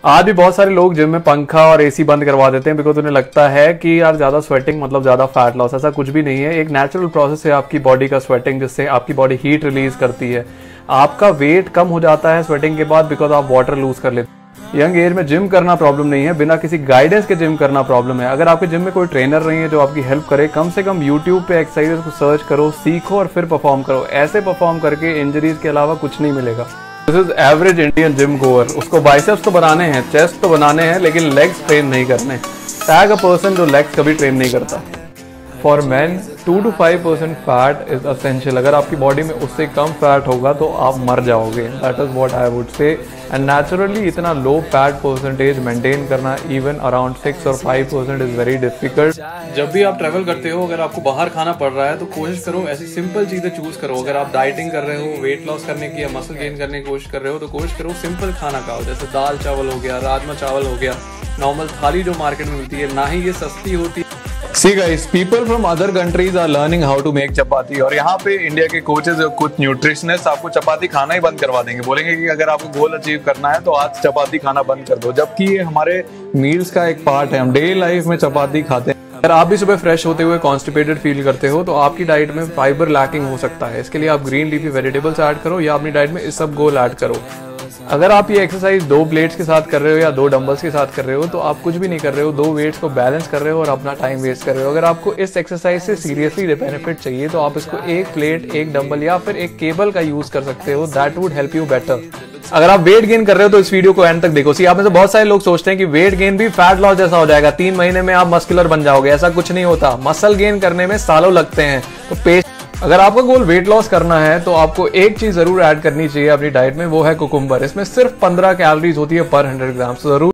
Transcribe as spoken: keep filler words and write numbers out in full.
आज भी बहुत सारे लोग जिम में पंखा और एसी बंद करवा देते हैं बिकॉज उन्हें लगता है कि यार ज़्यादा स्वेटिंग मतलब ज़्यादा फैट लॉस। ऐसा कुछ भी नहीं है, एक नेचुरल प्रोसेस है आपकी बॉडी का स्वेटिंग, जिससे आपकी बॉडी हीट रिलीज करती है। आपका वेट कम हो जाता है स्वेटिंग के बाद बिकॉज आप वाटर लूज कर लेते हैं। यंग एज में जिम करना प्रॉब्लम नहीं है, बिना किसी गाइडेंस के जिम करना प्रॉब्लम है। अगर आपके जिम में कोई ट्रेनर नहीं है जो आपकी हेल्प करे, कम से कम यूट्यूब पे एक्सरसाइजेस को सर्च करो, सीखो और फिर परफॉर्म करो। ऐसे परफॉर्म करके इंजरीज के अलावा कुछ नहीं मिलेगा। This is average Indian gym goer. उसको बाइसेप्स तो बनाने हैं, चेस्ट तो बनाने हैं, लेकिन लेग्स ट्रेन नहीं करने। टैग अ पर्सन जो लेग्स कभी ट्रेन नहीं करता। For man two to five percent fat is essential. अगर आपकी बॉडी में उससे कम फैट होगा तो आप मर जाओगे। That is what I would say. And naturally इतना लो फैट परसेंटेज मेंटेन करना इवन अराउंड सिक्स और five percent is very difficult. जब भी आप ट्रैवल करते हो, अगर आपको बाहर खाना पड़ रहा है तो कोशिश करो ऐसी सिंपल चीजें चूज करो। अगर आप डाइटिंग कर रहे हो, वेट लॉस करने की या मसल गेन करने की कोशिश कर रहे हो तो कोशिश करो सिंपल खाना खाओ। जैसे दाल चावल हो गया, राजमा चावल हो गया, नॉर्मल थाली जो मार्केट में मिलती है। ना ही ये सस्ती होती है। See guys, people from other countries are learning how to make चपाती, और यहाँ पे इंडिया के कोचेज और कुछ न्यूट्रिशनिस्ट आपको चपाती खाना ही बंद करवा देंगे। बोलेंगे कि अगर आपको गोल अचीव करना है तो आज चपाती खाना बंद कर दो, जबकि ये हमारे मील्स का एक पार्ट है। हम डेली लाइफ में चपाती खाते हैं। अगर आप भी सुबह फ्रेश होते हुए कॉन्स्टिपेटेड फील करते हो तो आपकी डाइट में फाइबर लैकिंग हो सकता है। इसके लिए आप ग्रीन लीफी वेजिटेबल्स ऐड करो या अपनी डाइट में इस सब गोल ऐड करो। अगर आप ये एक्सरसाइज दो प्लेट्स के साथ कर रहे हो या दो डंबल्स के साथ कर रहे हो तो आप कुछ भी नहीं कर रहे हो, दो वेट्स को बैलेंस कर रहे हो और अपना टाइम वेस्ट कर रहे हो। अगर आपको इस एक्सरसाइज से सीरियसली बेनिफिट चाहिए तो आप इसको एक प्लेट, एक डंबल या फिर एक केबल का यूज कर सकते हो। That would help you better. अगर आप वेट गेन कर रहे हो तो इस वीडियो को एंड तक देखो। सी आप में से बहुत सारे लोग सोचते हैं कि वेट गेन भी फैट लॉस जैसा हो जाएगा, तीन महीने में आप मस्कुलर बन जाओगे। ऐसा कुछ नहीं होता। मसल गेन करने में सालों लगते हैं। तो पेश अगर आपका गोल वेट लॉस करना है तो आपको एक चीज जरूर ऐड करनी चाहिए अपनी डाइट में, वो है कुकुम्बर। इसमें सिर्फ पंद्रह कैलोरीज होती है पर हंड्रेड ग्राम। जरूर